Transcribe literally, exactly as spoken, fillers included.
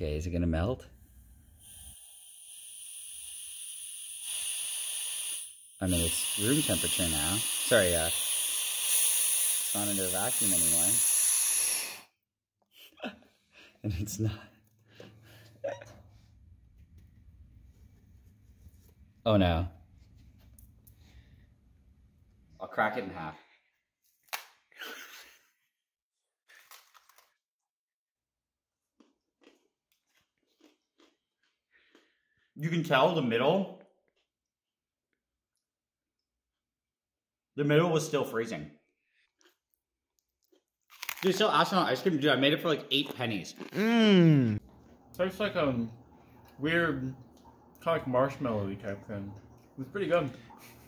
Okay, is it gonna melt? I mean, it's room temperature now. Sorry, uh, it's not under a vacuum anymore. And it's not. Oh no. I'll crack it in half. You can tell the middle. The middle was still freezing. Dude, still astronaut ice cream. Dude, I made it for like eight pennies. Mmm. Tastes like a weird, kind of like marshmallowy type thing. It's pretty good.